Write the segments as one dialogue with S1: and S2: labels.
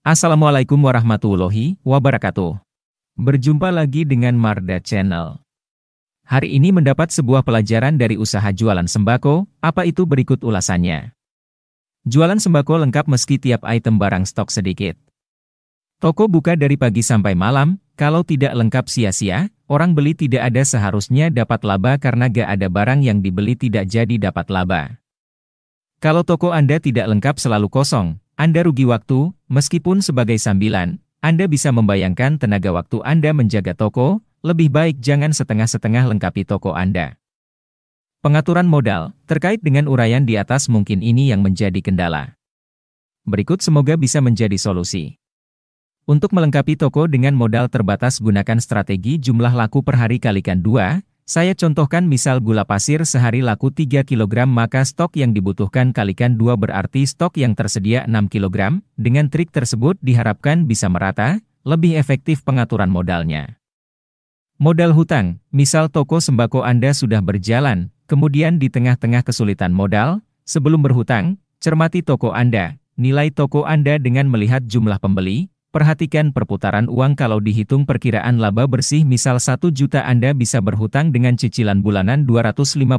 S1: Assalamualaikum warahmatullahi wabarakatuh. Berjumpa lagi dengan Marda Channel. Hari ini mendapat sebuah pelajaran dari usaha jualan sembako, apa itu berikut ulasannya. Jualan sembako lengkap meski tiap item barang stok sedikit. Toko buka dari pagi sampai malam, kalau tidak lengkap sia-sia, orang beli tidak ada seharusnya dapat laba karena gak ada barang yang dibeli tidak jadi dapat laba. Kalau toko Anda tidak lengkap selalu kosong, Anda rugi waktu, meskipun sebagai sambilan, Anda bisa membayangkan tenaga waktu Anda menjaga toko, lebih baik jangan setengah-setengah lengkapi toko Anda. Pengaturan modal, terkait dengan uraian di atas mungkin ini yang menjadi kendala. Berikut semoga bisa menjadi solusi. Untuk melengkapi toko dengan modal terbatas gunakan strategi jumlah laku per hari kalikan 2, saya contohkan misal gula pasir sehari laku 3 kg maka stok yang dibutuhkan kalikan 2 berarti stok yang tersedia 6 kg, dengan trik tersebut diharapkan bisa merata, lebih efektif pengaturan modalnya. Modal hutang, misal toko sembako Anda sudah berjalan, kemudian di tengah-tengah kesulitan modal, sebelum berhutang, cermati toko Anda, nilai toko Anda dengan melihat jumlah pembeli. Perhatikan perputaran uang kalau dihitung perkiraan laba bersih misal 1 juta Anda bisa berhutang dengan cicilan bulanan Rp250.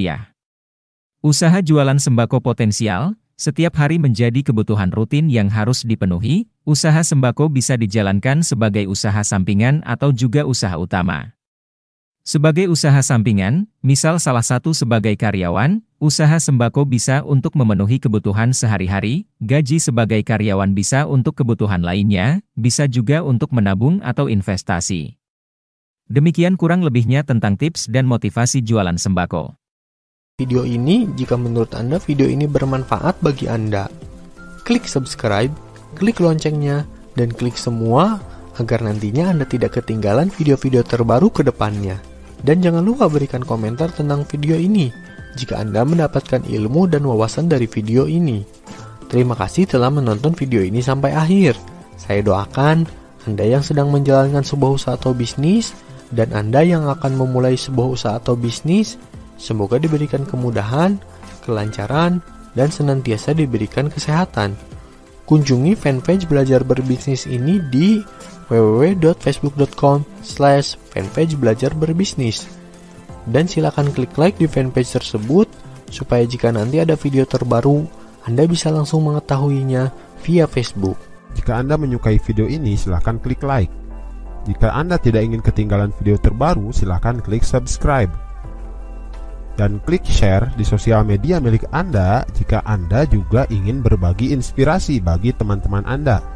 S1: Usaha jualan sembako potensial, setiap hari menjadi kebutuhan rutin yang harus dipenuhi, usaha sembako bisa dijalankan sebagai usaha sampingan atau juga usaha utama. Sebagai usaha sampingan, misal salah satu sebagai karyawan, usaha sembako bisa untuk memenuhi kebutuhan sehari-hari, gaji sebagai karyawan bisa untuk kebutuhan lainnya, bisa juga untuk menabung atau investasi. Demikian kurang lebihnya tentang tips dan motivasi jualan sembako.
S2: Video ini, jika menurut Anda video ini bermanfaat bagi Anda, klik subscribe, klik loncengnya, dan klik semua agar nantinya Anda tidak ketinggalan video-video terbaru ke depannya. Dan jangan lupa berikan komentar tentang video ini jika Anda mendapatkan ilmu dan wawasan dari video ini. Terima kasih telah menonton video ini sampai akhir. Saya doakan Anda yang sedang menjalankan sebuah usaha atau bisnis, dan Anda yang akan memulai sebuah usaha atau bisnis, semoga diberikan kemudahan, kelancaran, dan senantiasa diberikan kesehatan. Kunjungi fanpage Belajar Berbisnis ini di www.facebook.com/fanpage belajar berbisnis. Dan silakan klik like di fanpage tersebut, supaya jika nanti ada video terbaru, Anda bisa langsung mengetahuinya via Facebook.
S3: Jika Anda menyukai video ini, silakan klik like. Jika Anda tidak ingin ketinggalan video terbaru, silakan klik subscribe. Dan klik share di sosial media milik Anda jika Anda juga ingin berbagi inspirasi bagi teman-teman Anda.